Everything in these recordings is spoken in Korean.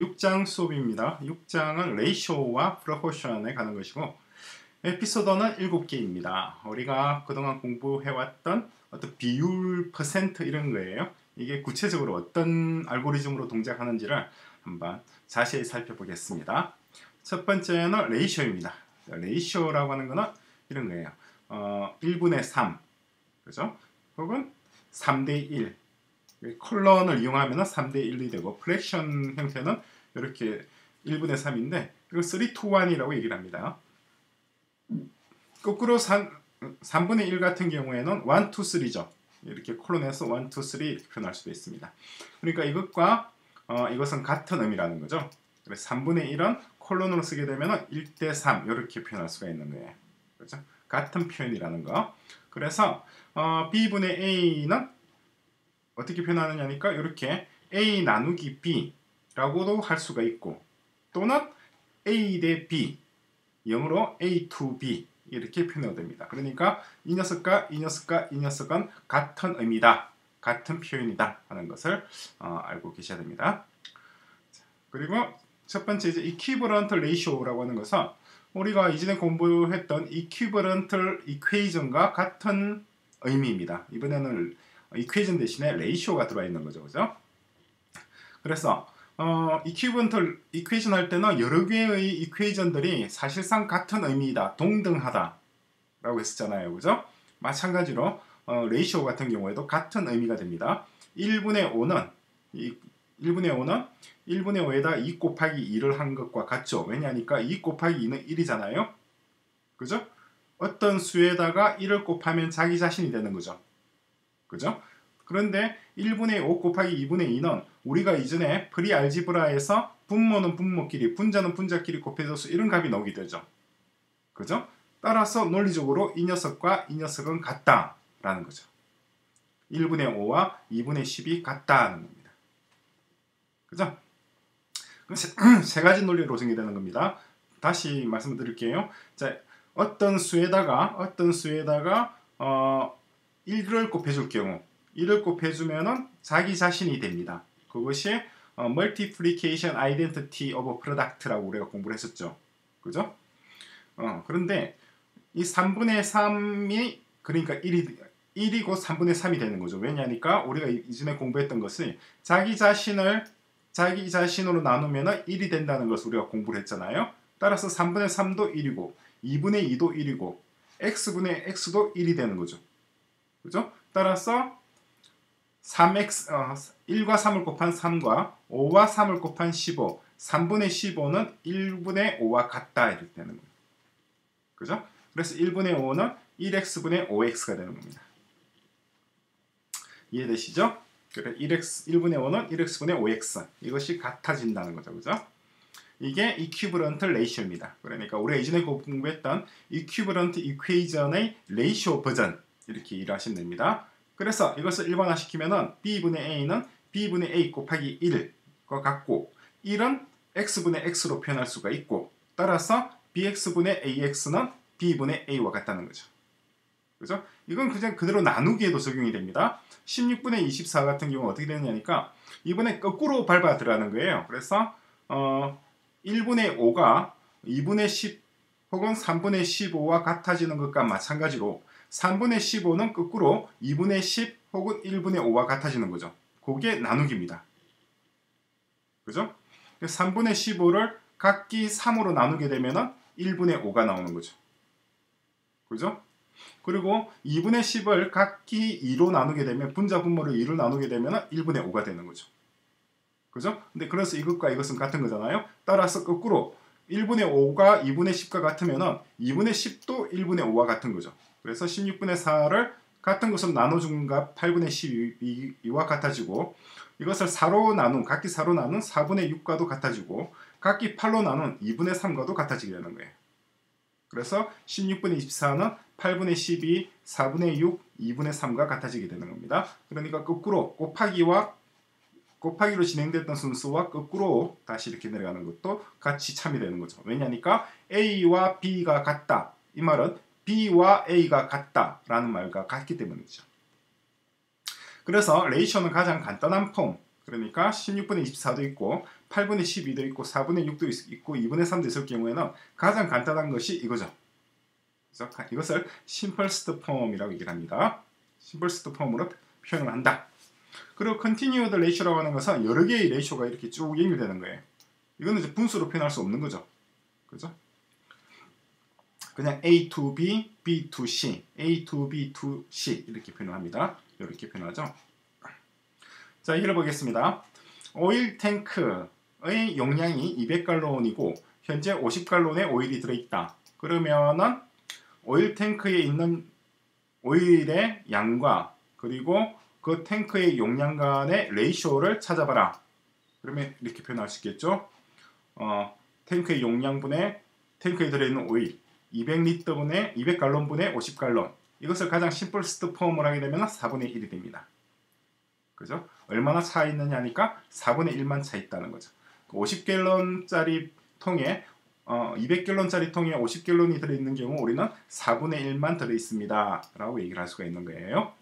6장 수업입니다. 6장은 레이쇼와 프로포션에 가는 것이고 에피소드는 7개입니다. 우리가 그동안 공부해왔던 어떤 비율, 퍼센트 이런 거예요. 이게 구체적으로 어떤 알고리즘으로 동작하는지를 한번 자세히 살펴보겠습니다. 첫 번째는 레이쇼입니다. 레이쇼라고 하는 거는 이런 거예요. 1분의 3, 그죠? 혹은 3대 1. 컬런을 이용하면 3대 1이 되고 프랙션 형태는 이렇게 1분의 3인데 이걸 3, 2, 1이라고 얘기를 합니다. 거꾸로 3분의 1 같은 경우에는 1, 2, 3죠. 이렇게 콜론에서 1, 2, 3 이렇게 표현할 수도 있습니다. 그러니까 이것과 이것은 같은 의미라는 거죠. 그래서 3분의 1은 콜론으로 쓰게 되면 1대 3 이렇게 표현할 수가 있는 거예요. 그렇죠? 같은 표현이라는 거. 그래서 B분의 A는 어떻게 표현하느냐니까 이렇게 A 나누기 B라고도 할 수가 있고 또는 A 대 B, 영어로 A to B 이렇게 표현해도 됩니다. 그러니까 이 녀석과 이 녀석과 이 녀석은 같은 의미다, 같은 표현이다 하는 것을 알고 계셔야 됩니다. 그리고 첫 번째 이제 equivalent ratio라고 하는 것은 우리가 이전에 공부했던 equivalent equation과 같은 의미입니다. 이번에는 이퀘이션 대신에 레이쇼가 들어와 있는 거죠. 그죠? 그래서 이퀴버런트 이퀘이션 할 때는 여러 개의 이퀘이션들이 사실상 같은 의미이다, 동등하다 라고 했었잖아요. 그죠? 마찬가지로 레이쇼 같은 경우에도 같은 의미가 됩니다. 1분의 5는 1분의 5에다 2 곱하기 2를 한 것과 같죠. 왜냐하니까 2 곱하기 2는 1이잖아요. 그죠? 어떤 수에다가 1을 곱하면 자기 자신이 되는 거죠. 그죠? 그런데 1분의 5 곱하기 2분의 2는 우리가 이전에 프리알지브라에서 분모는 분모끼리, 분자는 분자끼리 곱해져서 이런 값이 나오게 되죠. 그죠? 따라서 논리적으로 이 녀석과 이 녀석은 같다라는 거죠. 1분의 5와 2분의 10이 같다는 겁니다. 그죠? 세 가지 논리로 정의되는 겁니다. 다시 말씀드릴게요. 자, 어떤 수에다가 1을 곱해줄 경우 1을 곱해주면은 자기 자신이 됩니다. 그것이 Multiplication Identity of Product라고 우리가 공부를 했었죠. 그죠? 그런데 이 3분의 3이 그러니까 1이고 3분의 3이 되는 거죠. 왜냐하니까 우리가 이전에 공부했던 것이 자기 자신으로 나누면 1이 된다는 것을 우리가 공부를 했잖아요. 따라서 3분의 3도 1이고 2분의 2도 1이고 x분의 x도 1이 되는 거죠. 그죠? 따라서 1과 3을 곱한 3과 5와 3을 곱한 15, 3분의 15는 1분의 5와 같다 이렇게 되는 거예요. 그죠? 그래서 1분의 5는 1x분의 5x가 되는 겁니다. 이해되시죠? 그래 1분의 5는 1x분의 5x 이것이 같아진다는 거죠. 그죠? 이게 equivalent ratio입니다. 그러니까 우리가 이전에 공부했던 equivalent equation의 ratio 버전 이렇게 일하시면 됩니다. 그래서 이것을 일반화시키면은 B분의 A는 B분의 A 곱하기 1과 같고 1은 X분의 X로 표현할 수가 있고 따라서 BX분의 AX는 B분의 A와 같다는 거죠. 그죠? 이건 그냥 그대로 나누기에도 적용이 됩니다. 16분의 24 같은 경우는 어떻게 되느냐니까 이번에 거꾸로 밟아 들어가는 거예요. 그래서 1분의 5가 2분의 10 혹은 3분의 15와 같아지는 것과 마찬가지로 3분의 15는 거꾸로 2분의 10 혹은 1분의 5와 같아지는 거죠. 그게 나누기입니다. 그죠? 3분의 15를 각기 3으로 나누게 되면 1분의 5가 나오는 거죠. 그죠? 그리고 2분의 10을 각기 2로 나누게 되면 분자 분모를 2로 나누게 되면 1분의 5가 되는 거죠. 그죠? 근데 그래서 이것과 이것은 같은 거잖아요. 따라서 거꾸로 1분의 5가 2분의 10과 같으면 2분의 10도 1분의 5와 같은 거죠. 그래서 16분의 4를 같은 것으로 나눠준 값 8분의 12와 같아지고 이것을 4로 나눈 각기 4로 나눈 4분의 6과도 같아지고 각기 8로 나눈 2분의 3과도 같아지게 되는 거예요. 그래서 16분의 24는 8분의 12, 4분의 6, 2분의 3과 같아지게 되는 겁니다. 그러니까 거꾸로 곱하기로 진행됐던 순수와 거꾸로 다시 이렇게 내려가는 것도 같이 참여되는 거죠. 왜냐하니까 A와 B가 같다. 이 말은 B와 A가 같다라는 말과 같기 때문이죠. 그래서 레이쇼는 가장 간단한 폼, 그러니까 16분의 24도 있고 8분의 12도 있고 4분의 6도 있고 2분의 3도 있을 경우에는 가장 간단한 것이 이거죠. 그래서 이것을 심플스트 폼이라고 얘기를 합니다. 심플스트 폼으로 표현을 한다. 그리고 continued ratio라고 하는 것은 여러 개의 레이쇼가 이렇게 쭉 연결되는 거예요. 이거는 이제 분수로 표현할 수 없는 거죠. 그죠? 그냥 A to B, B to C, A to B to C 이렇게 표현을 합니다. 이렇게 표현하죠. 자, 예를 보겠습니다. 오일 탱크의 용량이 200갈론이고 현재 50갈론의 오일이 들어있다. 그러면은 오일 탱크에 있는 오일의 양과 그리고 그 탱크의 용량 간의 레이쇼를 찾아봐라. 그러면 이렇게 표현할 수 있겠죠. 탱크의 용량분의 탱크에 들어있는 오일 200리터 분의 200갈론 분의 50갈론 이것을 가장 심플스트 폼을 하게 되면 4분의 1이 됩니다. 그죠? 얼마나 차 있느냐 하니까 4분의 1만 차 있다는 거죠. 50갤론짜리 통에 200갤론짜리 통에 50갤론이 들어있는 경우 우리는 4분의 1만 들어있습니다. 라고 얘기를 할 수가 있는 거예요.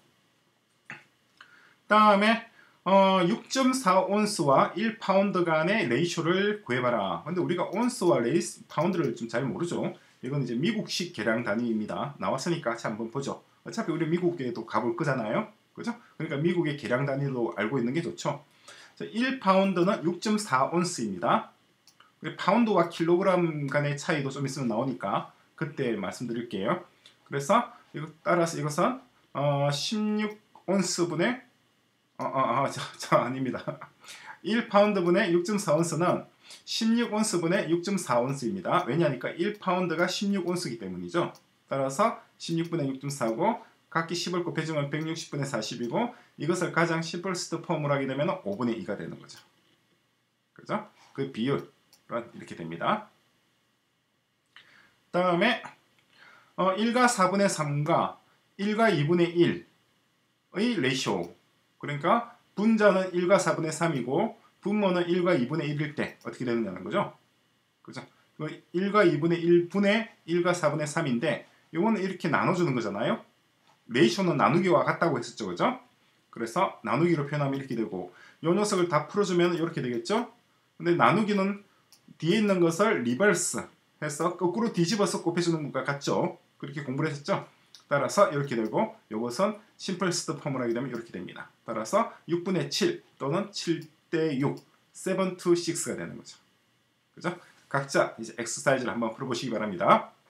다음에 6.4온스와 1파운드 간의 레이쇼를 구해봐라. 근데 우리가 온스와 파운드를 좀 잘 모르죠. 이건 이제 미국식 계량 단위입니다. 나왔으니까 같이 한번 보죠. 어차피 우리 미국에도 가볼 거잖아요. 그죠? 그러니까 미국의 계량 단위로 알고 있는 게 좋죠. 1파운드는 6.4온스입니다. 파운드와 킬로그램 간의 차이도 좀 있으면 나오니까 그때 말씀드릴게요. 그래서 따라서 이것은 16온스분의 아닙니다. 1파운드분의 6.4온스는 16온스분의 6.4온스입니다. 왜냐하니까 1파운드가 16온스이기 때문이죠. 따라서 16분의 6.4고 각기 10을 곱해주면 160분의 40이고 이것을 가장 심플스트 폼으로 하게 되면 5분의 2가 되는 거죠. 그죠? 그 비율은 이렇게 됩니다. 다음에 1과 4분의 3과 1과 2분의 1의 레이쇼 그러니까 분자는 1과 4분의 3이고 분모는 1과 2분의 1일 때 어떻게 되느냐는 거죠. 그죠? 1과 2분의 1분의 1과 4분의 3인데 이거는 이렇게 나눠주는 거잖아요. 레이쇼는 나누기와 같다고 했었죠. 그죠? 그래서 나누기로 표현하면 이렇게 되고 이 녀석을 다 풀어주면 이렇게 되겠죠. 근데 나누기는 뒤에 있는 것을 리버스 해서 거꾸로 뒤집어서 곱해주는 것과 같죠. 그렇게 공부를 했었죠. 따라서 이렇게 되고 이것은 심플스트 폼을 하게 되면 이렇게 됩니다. 따라서 6분의 7 또는 7대 6, 7 to 6가 되는 거죠. 그죠? 각자 이제 엑서사이즈를 한번 풀어보시기 바랍니다.